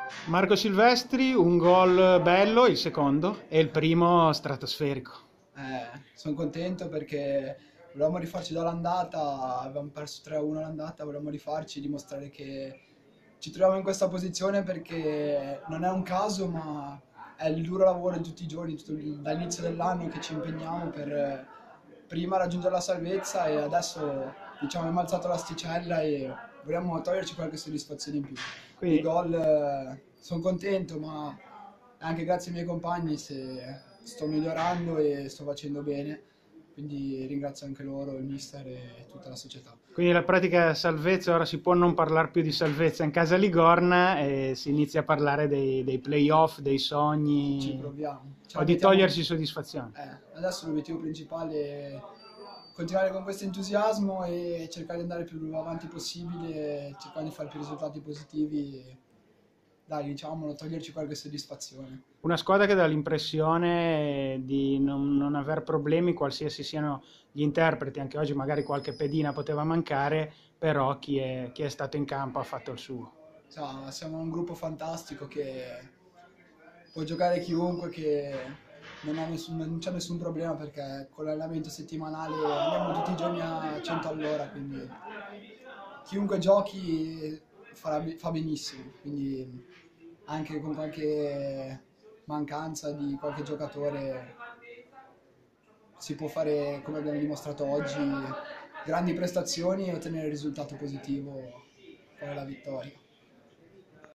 Marco Silvestri, un gol bello, il secondo, e il primo stratosferico. Sono contento perché volevamo rifarci dall'andata, avevamo perso 3-1 l'andata, volevamo rifarci, dimostrare che ci troviamo in questa posizione perché non è un caso, ma è il duro lavoro di tutti i giorni, dall'inizio dell'anno che ci impegniamo per prima raggiungere la salvezza e adesso diciamo abbiamo alzato l'asticella e vogliamo toglierci qualche soddisfazione in più. I Quindi, gol, sono contento, ma anche grazie ai miei compagni se sto migliorando e sto facendo bene, quindi ringrazio anche loro, il mister e tutta la società. quindi la pratica salvezza, ora si può non parlare più di salvezza in casa Ligorna e si inizia a parlare dei playoff, dei Ci sogni proviamo. Ce o la di mettiamo. togliersi soddisfazione. Adesso l'obiettivo principale è continuare con questo entusiasmo e cercare di andare più avanti possibile, cercare di fare più risultati positivi e dai, diciamolo, toglierci qualche soddisfazione. Una squadra che dà l'impressione di non aver problemi, qualsiasi siano gli interpreti, anche oggi magari qualche pedina poteva mancare, però chi è stato in campo ha fatto il suo. Insomma, siamo un gruppo fantastico che può giocare chiunque, che non c'è nessun problema perché con l'allenamento settimanale andiamo tutti i giorni a 100 all'ora, quindi chiunque giochi fa benissimo, quindi anche con qualche mancanza di qualche giocatore si può fare, come abbiamo dimostrato oggi, grandi prestazioni e ottenere il risultato positivo, poi la vittoria.